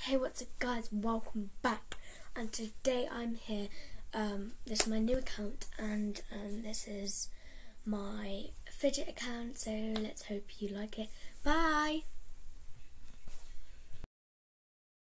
Hey, what's up guys, welcome back, and today I'm here. This is my new account, and this is my fidget account, so let's hope you like it. Bye!